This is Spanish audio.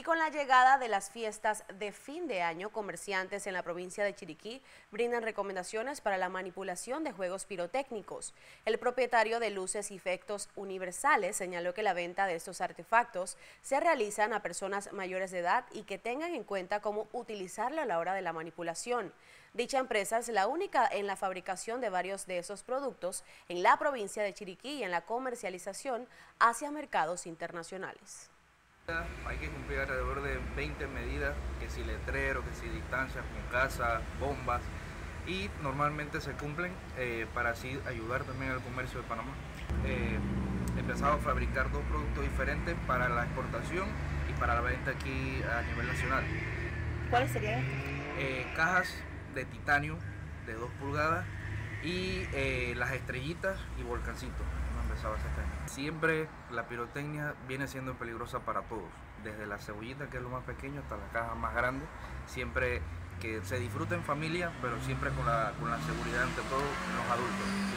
con la llegada de las fiestas de fin de año, comerciantes en la provincia de Chiriquí brindan recomendaciones para la manipulación de juegos pirotécnicos. El propietario de Luces y Efectos Universales señaló que la venta de estos artefactos se realizan a personas mayores de edad y que tengan en cuenta cómo utilizarlo a la hora de la manipulación. Dicha empresa es la única en la fabricación de varios de esos productos en la provincia de Chiriquí y en la comercialización hacia mercados internacionales. Hay que cumplir alrededor de 20 medidas, que si letrero, que si distancias con casa, bombas, y normalmente se cumplen para así ayudar también al comercio de Panamá. He empezado a fabricar dos productos diferentes para la exportación y para la venta aquí a nivel nacional. ¿Cuáles serían estos? Cajas de titanio de 2 pulgadas y las estrellitas y volcancitos. Siempre la pirotecnia viene siendo peligrosa para todos, desde la cebollita, que es lo más pequeño, hasta la caja más grande. Siempre que se disfrute en familia, pero siempre con la seguridad ante todo en los adultos.